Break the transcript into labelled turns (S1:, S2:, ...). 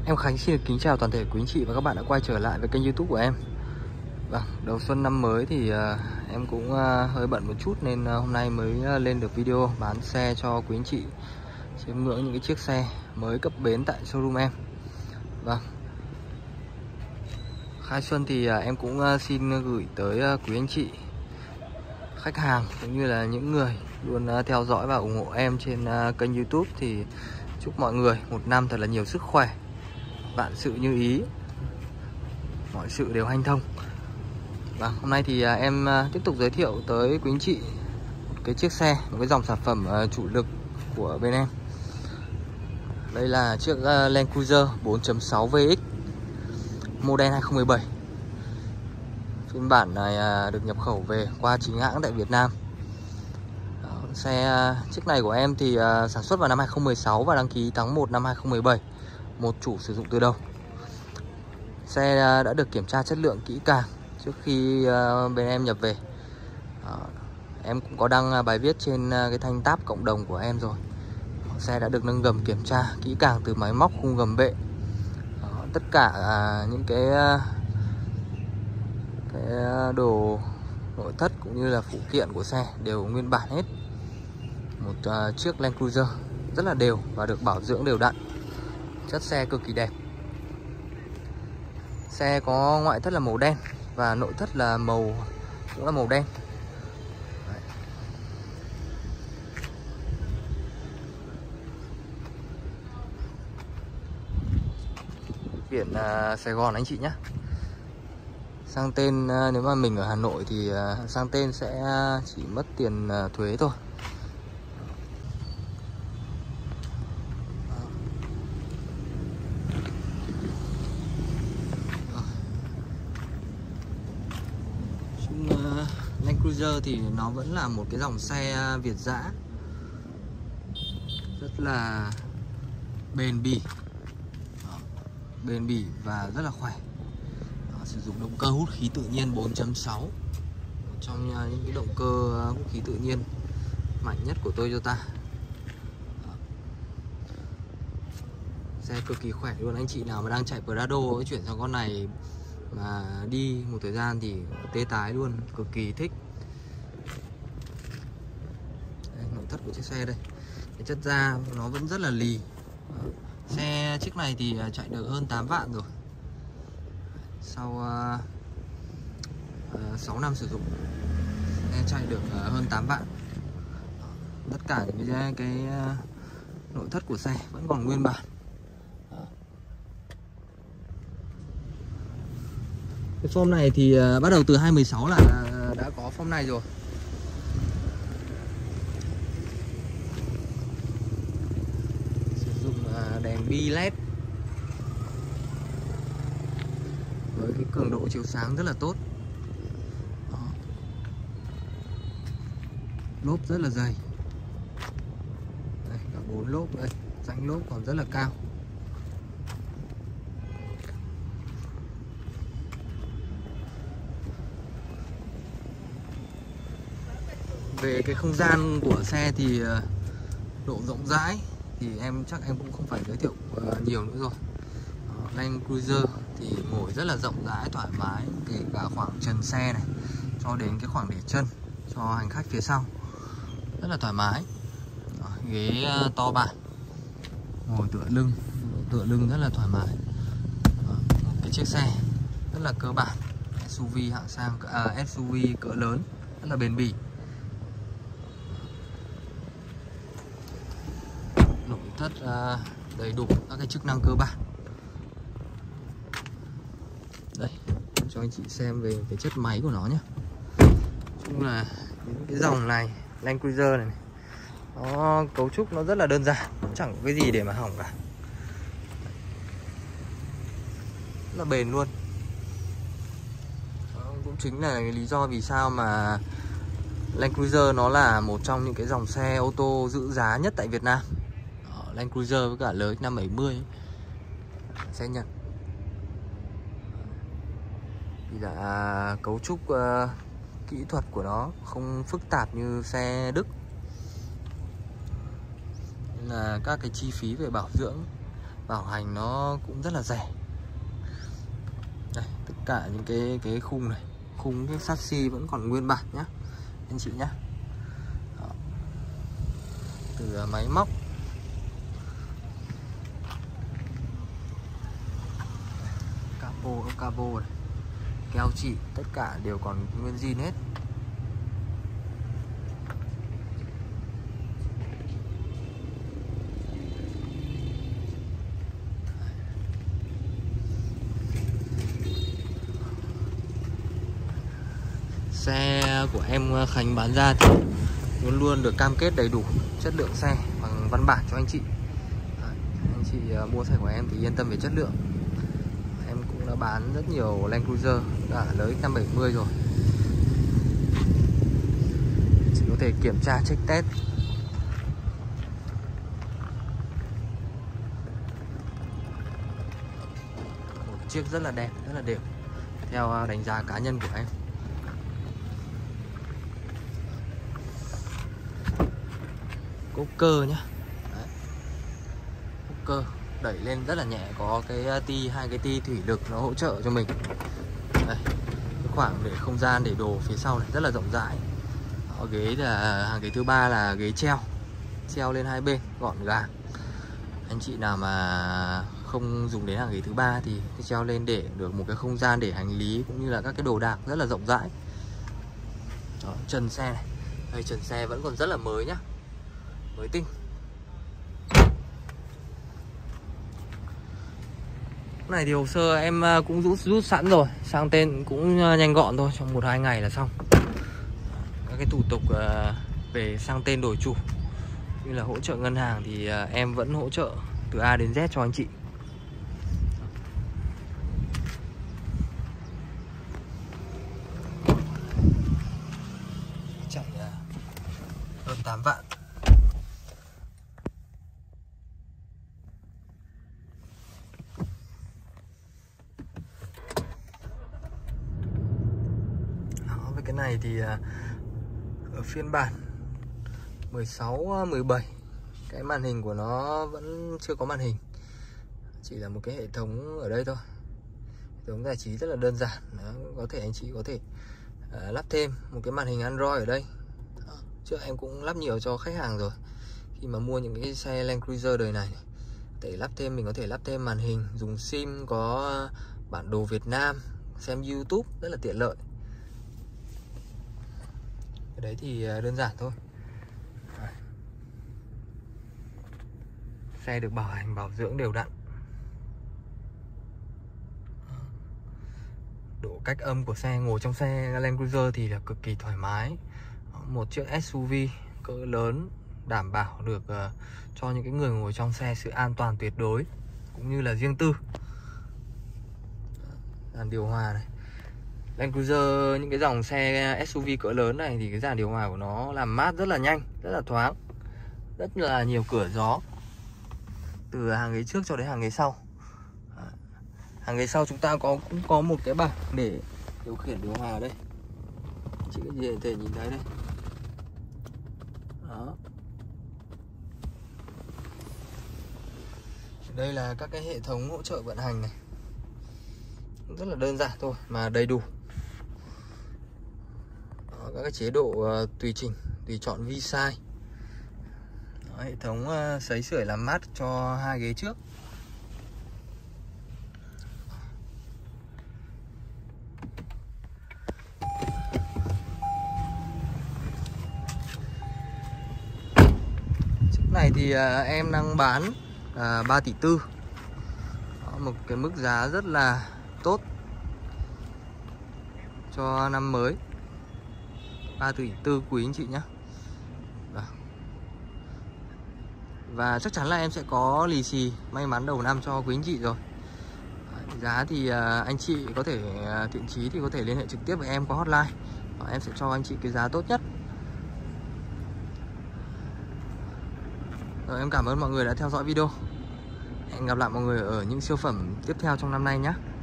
S1: Em Khánh xin được kính chào toàn thể quý anh chị và các bạn đã quay trở lại với kênh YouTube của em. Vâng, đầu xuân năm mới thì em cũng hơi bận một chút nên hôm nay mới lên được video bán xe cho quý anh chị chiêm ngưỡng những cái chiếc xe mới cập bến tại showroom em. Vâng, khai xuân thì em cũng xin gửi tới quý anh chị khách hàng cũng như là những người luôn theo dõi và ủng hộ em trên kênh YouTube thì chúc mọi người một năm thật là nhiều sức khỏe, vạn sự như ý, mọi sự đều hanh thông. Và hôm nay thì em tiếp tục giới thiệu tới quý anh chị một cái chiếc xe, một cái dòng sản phẩm chủ lực của bên em. Đây là chiếc Land Cruiser 4.6 VX model 2017. Phiên bản này được nhập khẩu về qua chính hãng tại Việt Nam. Chiếc này của em thì sản xuất vào năm 2016 và đăng ký tháng 1 năm 2017, một chủ sử dụng từ đầu. Xe đã được kiểm tra chất lượng kỹ càng trước khi bên em nhập về. Em cũng có đăng bài viết trên cái thanh tab cộng đồng của em rồi. Xe đã được nâng gầm kiểm tra kỹ càng từ máy móc, khung gầm bệ. Tất cả những cái đồ nội thất cũng như là phụ kiện của xe đều nguyên bản hết. Một chiếc Land Cruiser rất là đều và được bảo dưỡng đều đặn. Chất xe cực kỳ đẹp. Xe có ngoại thất là màu đen và nội thất là cũng là màu đen. Đấy. Biển Sài Gòn anh chị nhé. Sang tên nếu mà mình ở Hà Nội thì sang tên sẽ chỉ mất tiền thuế thôi. Land Cruiser thì nó vẫn là một cái dòng xe Việt dã rất là bền bỉ và rất là khỏe. Sử dụng động cơ hút khí tự nhiên 4.6, một trong những cái động cơ hút khí tự nhiên mạnh nhất của Toyota. Xe cực kỳ khỏe luôn. Anh chị nào mà đang chạy Prado chuyển sang con này mà đi một thời gian thì tê tái luôn, cực kỳ thích. Đây, nội thất của chiếc xe đây, cái chất da nó vẫn rất là lì. Xe chiếc này thì chạy được hơn 8 vạn rồi. Sau 6 năm sử dụng xe chạy được hơn 8 vạn. Tất cả những cái nội thất của xe vẫn còn nguyên bản. Cái form này thì bắt đầu từ 2016 là đã có form này rồi. Sử dụng đèn bi LED với cái cường độ chiếu sáng rất là tốt. Đó. Lốp rất là dày. Đây, cả 4 lốp đây, rãnh lốp còn rất là cao. Về cái không gian của xe thì độ rộng rãi thì chắc em cũng không phải giới thiệu nhiều nữa rồi. Land Cruiser thì ngồi rất là rộng rãi, thoải mái, kể cả khoảng trần xe này cho đến cái khoảng để chân cho hành khách phía sau rất là thoải mái. Ghế to bản, ngồi tựa lưng rất là thoải mái. Một cái chiếc xe rất là cơ bản, SUV hạng sang, SUV cỡ lớn, rất là bền bỉ. Nội thất đầy đủ các cái chức năng cơ bản. Đây, cho anh chị xem về cái chất máy của nó nhé. Chung là cái dòng này Land Cruiser này, nó cấu trúc nó rất là đơn giản, chẳng có cái gì để mà hỏng cả, rất là bền luôn. Đó cũng chính là cái lý do vì sao mà Land Cruiser nó là một trong những cái dòng xe ô tô giữ giá nhất tại Việt Nam. Land Cruiser với cả LX570 xe Nhật thì là cấu trúc kỹ thuật của nó không phức tạp như xe Đức, nên là các cái chi phí về bảo dưỡng bảo hành nó cũng rất là rẻ. Đây, tất cả những cái khung này, khung cái chassis vẫn còn nguyên bản nhá anh chị nhá. Đó. Từ máy móc, capo này, keo chỉ, tất cả đều còn nguyên zin hết. Xe của em Khánh bán ra thì luôn luôn được cam kết đầy đủ chất lượng xe bằng văn bản cho anh chị. Anh chị mua xe của em thì yên tâm về chất lượng. Em cũng đã bán rất nhiều Land Cruiser đã tới 570 rồi. Chị có thể kiểm tra check test. Một chiếc rất là đẹp, rất là đẹp theo đánh giá cá nhân của em. Cốc cơ nhá. Đấy. Cốc cơ đẩy lên rất là nhẹ, có cái hai cái ti thủy lực nó hỗ trợ cho mình. Đây, cái khoảng để không gian để đồ phía sau này rất là rộng rãi. Ghế là hàng ghế thứ ba là ghế treo lên hai bên gọn gàng. Anh chị nào mà không dùng đến hàng ghế thứ ba thì treo lên để được một cái không gian để hành lý cũng như là các cái đồ đạc rất là rộng rãi. Đó, trần xe này, đây trần xe vẫn còn rất là mới nhá, mới tinh. Cái này thì hồ sơ em cũng rút sẵn rồi, sang tên cũng nhanh gọn thôi, trong 1-2 ngày là xong. Các cái thủ tục về sang tên đổi chủ như là hỗ trợ ngân hàng thì em vẫn hỗ trợ từ A đến Z cho anh chị. Chạy hơn 8 vạn. Với cái này thì ở phiên bản 16, 17 cái màn hình của nó vẫn chưa có màn hình, chỉ là một cái hệ thống ở đây thôi. Hệ thống giải trí rất là đơn giản. Đó, có thể anh chị có thể lắp thêm một cái màn hình Android ở đây. Đó, trước em cũng lắp nhiều cho khách hàng rồi. Khi mà mua những cái xe Land Cruiser đời này để lắp thêm, mình có thể lắp thêm màn hình, dùng sim, có bản đồ Việt Nam, xem YouTube rất là tiện lợi. Cái đấy thì đơn giản thôi. Xe được bảo hành bảo dưỡng đều đặn. Độ cách âm của xe, ngồi trong xe Land Cruiser thì là cực kỳ thoải mái. Một chiếc SUV cỡ lớn đảm bảo được cho những cái người ngồi trong xe sự an toàn tuyệt đối cũng như là riêng tư. Dàn điều hòa này, Land Cruiser những cái dòng xe SUV cỡ lớn này thì cái dàn điều hòa của nó làm mát rất là nhanh, rất là thoáng, rất là nhiều cửa gió từ hàng ghế trước cho đến hàng ghế sau. Hàng ghế sau chúng ta cũng có một cái bảng để điều khiển điều hòa đây, chị có thể nhìn thấy đây. Đó. Đây là các cái hệ thống hỗ trợ vận hành này, rất là đơn giản thôi mà đầy đủ. Đó, các cái chế độ tùy chỉnh, tùy chọn vi size. Đó, hệ thống sấy sưởi làm mát cho hai ghế trước. Chiếc này thì em đang bán 3,4 tỷ. Đó, một cái mức giá rất là tốt cho năm mới. 3,4 tỷ quý anh chị nhé. Và chắc chắn là em sẽ có lì xì may mắn đầu năm cho quý anh chị rồi. Giá thì anh chị có thể thiện chí thì có thể liên hệ trực tiếp với em qua hotline. Em sẽ cho anh chị cái giá tốt nhất. Rồi, em cảm ơn mọi người đã theo dõi video. Hẹn gặp lại mọi người ở những siêu phẩm tiếp theo trong năm nay nhé.